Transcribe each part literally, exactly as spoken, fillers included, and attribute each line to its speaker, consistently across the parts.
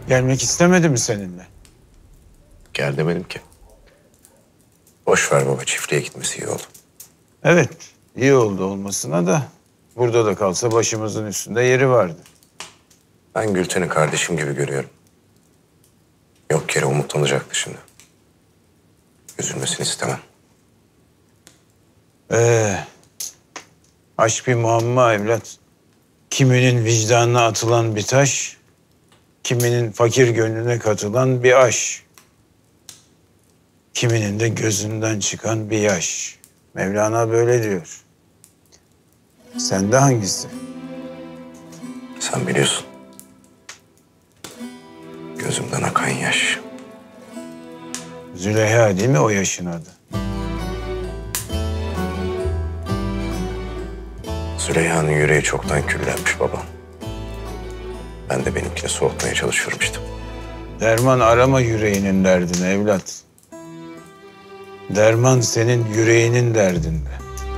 Speaker 1: Gelmek istemedi mi seninle?
Speaker 2: Gel demedim ki. Boş ver baba, çiftliğe gitmesi iyi oldu.
Speaker 1: Evet, iyi oldu olmasına da burada da kalsa başımızın üstünde yeri vardı.
Speaker 2: Ben Gülten'i kardeşim gibi görüyorum. Yok yere umutlanacaktı şimdi. Üzülmesini istemem.
Speaker 1: Ee, aşk bir muamma evlat. Kiminin vicdanına atılan bir taş, kiminin fakir gönlüne katılan bir aş. Kiminin de gözünden çıkan bir yaş. Mevlana böyle diyor. Sende hangisi?
Speaker 2: Sen biliyorsun. Gözümden akan yaş.
Speaker 1: Züleyha değil mi o yaşın adı?
Speaker 2: Züleyha'nın yüreği çoktan küllenmiş baba. Ben de benimkini soğutmaya çalışıyorum işte.
Speaker 1: Derman arama yüreğinin derdine evlat. Derman senin yüreğinin derdinde.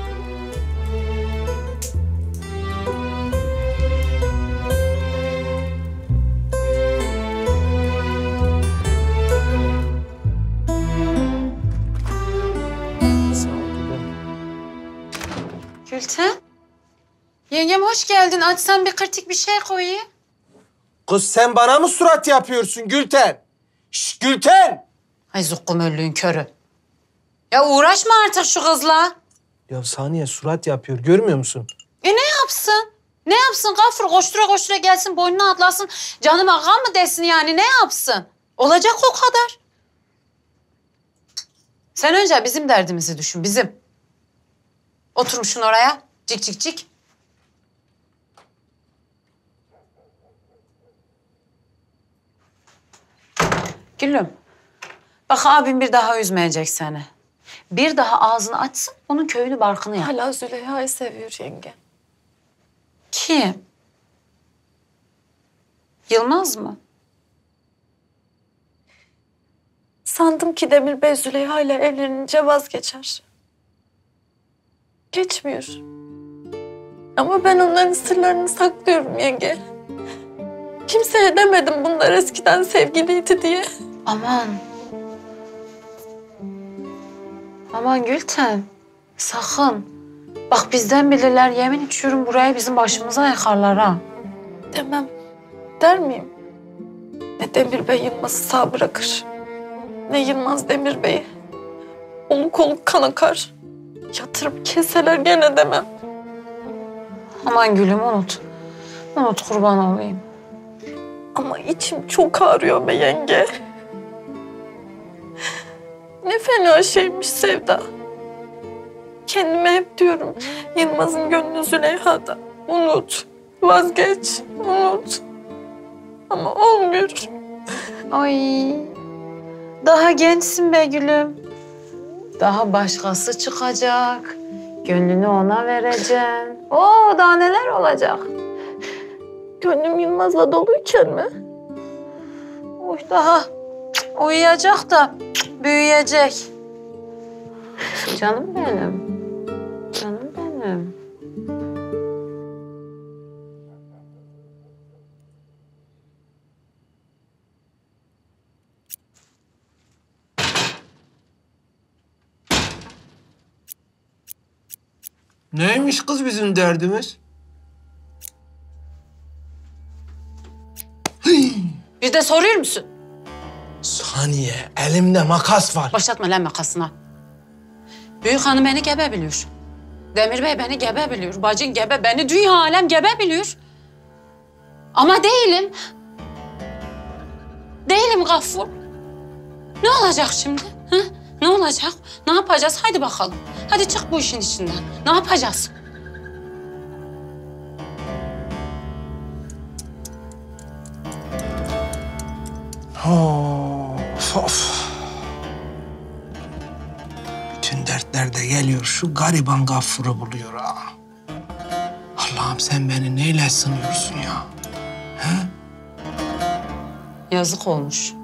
Speaker 3: Gülten. Yengem hoş geldin. Açsan bir kırtık bir şey koyayım.
Speaker 4: Kız sen bana mı surat yapıyorsun Gülten? Şş Gülten!
Speaker 3: Ay zukkum öllüğün körü. Ya uğraşma artık şu kızla.
Speaker 4: Ya Saniye surat yapıyor görmüyor musun?
Speaker 3: E ne yapsın? Ne yapsın? Gafur koştura koştura gelsin boynuna atlasın. Canım ağam mı desin yani ne yapsın? Olacak o kadar. Sen önce bizim derdimizi düşün bizim. Oturmuşsun oraya cik cik cik. Gülüm. Bak abim bir daha üzmeyecek seni. Bir daha ağzını açsın, onun köyünü barkını yap.
Speaker 5: Hala Züleyha'yı seviyor yenge.
Speaker 3: Kim? Yılmaz mı?
Speaker 5: Sandım ki Demir Bey Züleyha ile evlenince vazgeçer. Geçmiyor. Ama ben onların sırlarını saklıyorum yenge. Kimseye demedim bunlar eskiden sevgiliydi diye.
Speaker 3: Aman. Aman Gülten. Sakın. Bak bizden bilirler yemin içiyorum burayı bizim başımıza yakarlar ha.
Speaker 5: Demem. Der miyim? Ne Demir Bey Yılmaz'ı sağ bırakır. Ne Yılmaz Demir Bey'i. Oluk oluk kan akar. Yatırıp keseler gene demem.
Speaker 3: Aman gülüm unut. Unut kurban olayım.
Speaker 5: Ama içim çok ağrıyor be yenge. Ne fena şeymiş sevda. Kendime hep diyorum Yılmaz'ın gönlü Züleyha'da. Unut, vazgeç, unut. Ama olmuyor.
Speaker 3: Ay. Daha gençsin be gülüm. Daha başkası çıkacak. Gönlünü ona vereceksin. Oo daha neler olacak.
Speaker 5: Gönlüm Yılmaz'la doluyken mi?
Speaker 3: Uy daha uyuyacak da büyüyecek. Canım benim. Canım benim.
Speaker 4: Neymiş kız bizim derdimiz?
Speaker 3: Bir de soruyor musun?
Speaker 4: Saniye elimde makas var.
Speaker 3: Başlatma lan makasına. Büyük hanım beni gebe biliyor. Demir Bey beni gebe biliyor. Bacın gebe, beni dünya alem gebe biliyor. Ama değilim. Değilim Gaffur. Ne olacak şimdi? Ha? Ne olacak? Ne yapacağız? Haydi bakalım. Hadi çık bu işin içinden. Ne yapacağız?
Speaker 4: Of of. Bütün dertler de geliyor şu gariban Gaffur'u buluyor ha. Allah'ım sen beni neyle sınıyorsun ya? He?
Speaker 3: Yazık olmuş.